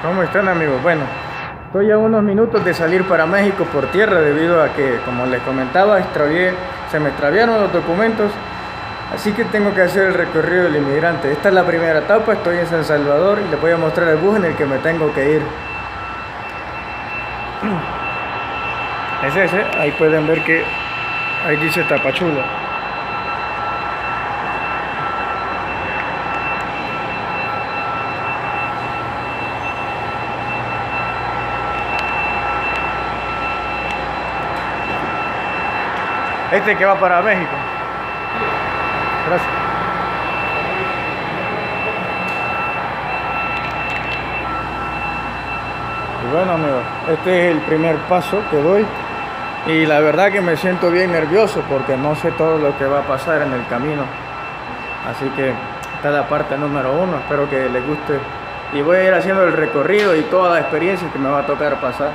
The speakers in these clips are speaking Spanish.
¿Cómo están, amigos? Bueno, estoy a unos minutos de salir para México por tierra debido a que, como les comentaba, se me extraviaron los documentos, así que tengo que hacer el recorrido del inmigrante. Esta es la primera etapa, estoy en San Salvador y les voy a mostrar el bus en el que me tengo que ir. Es ese, ahí pueden ver que ahí dice Tapachula. Este que va para México. Gracias. Y bueno, amigos, este es el primer paso que doy. Y la verdad que me siento bien nervioso porque no sé todo lo que va a pasar en el camino. Así que esta es la parte número 1. Espero que les guste. Y voy a ir haciendo el recorrido y toda la experiencia que me va a tocar pasar.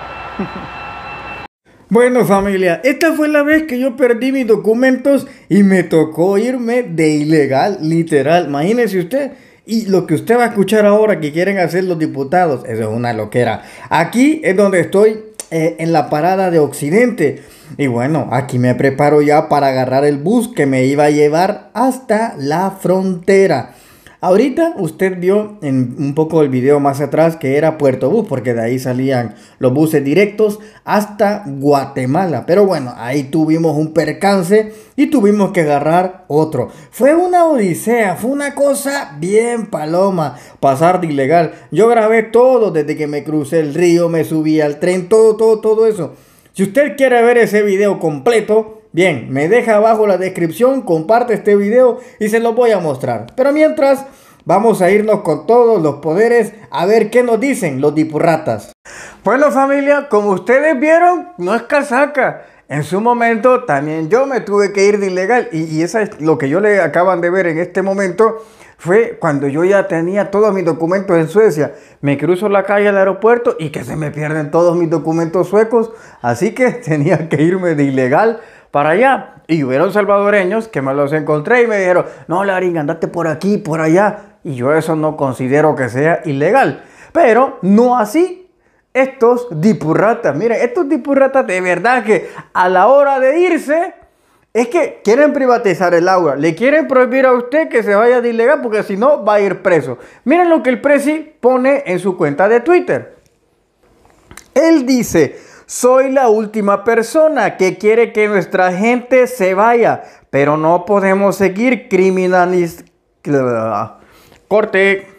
Bueno, familia, esta fue la vez que yo perdí mis documentos y me tocó irme de ilegal, literal. Imagínese usted. Y lo que usted va a escuchar ahora que quieren hacer los diputados, eso es una loquera. Aquí es donde estoy, en la parada de Occidente. Y bueno, aquí me preparo ya para agarrar el bus que me iba a llevar hasta la frontera. Ahorita usted vio en un poco el video más atrás que era Puerto Bus, porque de ahí salían los buses directos hasta Guatemala. Pero bueno, ahí tuvimos un percance y tuvimos que agarrar otro. Fue una odisea, fue una cosa bien paloma pasar de ilegal. Yo grabé todo desde que me crucé el río, me subí al tren, todo eso. Si usted quiere ver ese video completo, bien, me deja abajo la descripción, comparte este video y se lo voy a mostrar. Pero mientras, vamos a irnos con todos los poderes a ver qué nos dicen los dipurratas. Bueno, familia, como ustedes vieron, no es casaca. En su momento también yo me tuve que ir de ilegal y eso es lo que yo le acaban de ver en este momento. Fue cuando yo ya tenía todos mis documentos en Suecia. Me cruzo la calle al aeropuerto y que se me pierden todos mis documentos suecos. Así que tenía que irme de ilegal para allá. Y hubieron salvadoreños que me los encontré y me dijeron, no, Larín, andate por aquí, por allá. Y yo eso no considero que sea ilegal. Pero no así estos dipurratas. Miren, estos dipurratas de verdad que a la hora de irse, es que quieren privatizar el agua. Le quieren prohibir a usted que se vaya de ilegal porque si no va a ir preso. Miren lo que el presi pone en su cuenta de Twitter. Él dice, soy la última persona que quiere que nuestra gente se vaya, pero no podemos seguir criminalizando. Corte.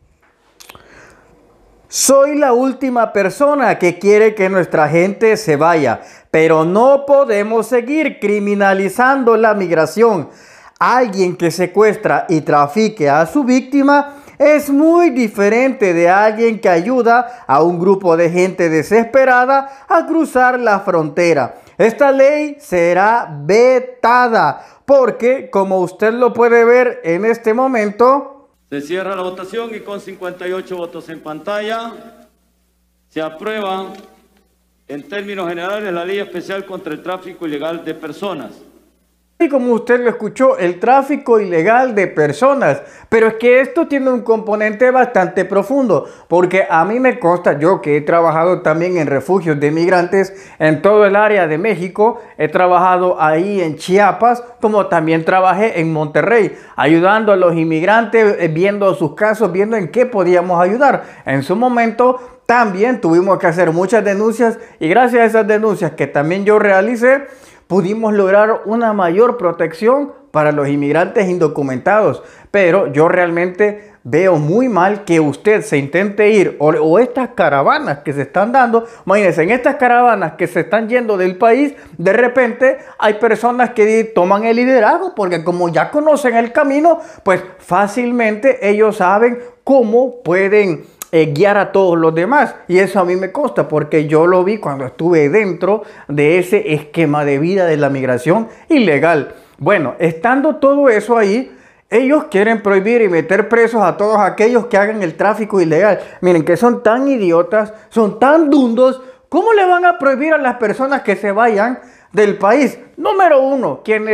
Soy la última persona que quiere que nuestra gente se vaya, pero no podemos seguir criminalizando la migración. Alguien que secuestra y trafique a su víctima es muy diferente de alguien que ayuda a un grupo de gente desesperada a cruzar la frontera. Esta ley será vetada porque, como usted lo puede ver en este momento, se cierra la votación y con 58 votos en pantalla se aprueba en términos generales la Ley Especial contra el Tráfico Ilegal de Personas. Y como usted lo escuchó, el tráfico ilegal de personas. Pero es que esto tiene un componente bastante profundo. Porque a mí me consta, yo que he trabajado también en refugios de migrantes en todo el área de México. He trabajado ahí en Chiapas, como también trabajé en Monterrey, ayudando a los inmigrantes, viendo sus casos, viendo en qué podíamos ayudar. En su momento también tuvimos que hacer muchas denuncias y gracias a esas denuncias que también yo realicé, pudimos lograr una mayor protección para los inmigrantes indocumentados. Pero yo realmente veo muy mal que usted se intente ir o estas caravanas que se están dando. Imagínense, en estas caravanas que se están yendo del país, de repente hay personas que toman el liderazgo porque como ya conocen el camino, pues fácilmente ellos saben cómo pueden guiar a todos los demás. Y eso a mí me consta porque yo lo vi cuando estuve dentro de ese esquema de vida de la migración ilegal. Bueno, estando todo eso ahí, ellos quieren prohibir y meter presos a todos aquellos que hagan el tráfico ilegal. Miren que son tan idiotas, son tan dundos. ¿Cómo le van a prohibir a las personas que se vayan del país? Número uno, quienes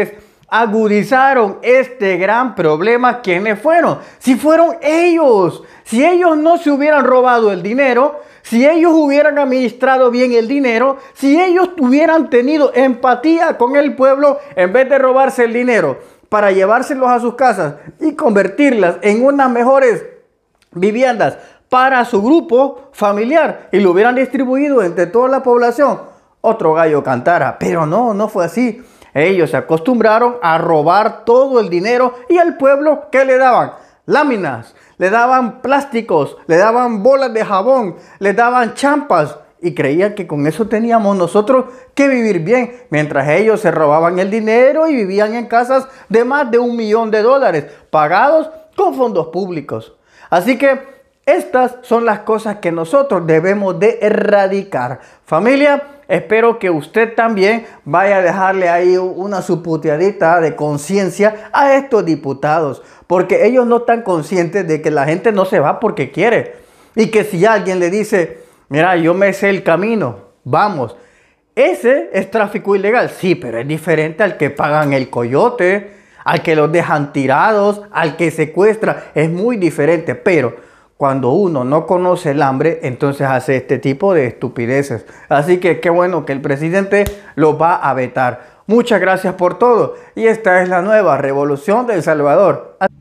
agudizaron este gran problema, ¿quiénes fueron? Si fueron ellos. Si ellos no se hubieran robado el dinero, si ellos hubieran administrado bien el dinero, si ellos hubieran tenido empatía con el pueblo, en vez de robarse el dinero para llevárselos a sus casas y convertirlas en unas mejores viviendas para su grupo familiar y lo hubieran distribuido entre toda la población, otro gallo cantara. Pero no fue así. Ellos se acostumbraron a robar todo el dinero y al pueblo, ¿qué le daban? Láminas, le daban plásticos, le daban bolas de jabón, le daban champas y creían que con eso teníamos nosotros que vivir bien, mientras ellos se robaban el dinero y vivían en casas de más de $1 millón pagados con fondos públicos. Así que estas son las cosas que nosotros debemos de erradicar. Familia, espero que usted también vaya a dejarle ahí una suputeadita de conciencia a estos diputados, porque ellos no están conscientes de que la gente no se va porque quiere. Y que si alguien le dice, mira, yo me sé el camino, vamos. Ese es tráfico ilegal, sí, pero es diferente al que pagan el coyote, al que los dejan tirados, al que secuestra. Es muy diferente, pero cuando uno no conoce el hambre, entonces hace este tipo de estupideces. Así que qué bueno que el presidente lo va a vetar. Muchas gracias por todo. Y esta es la nueva revolución de El Salvador.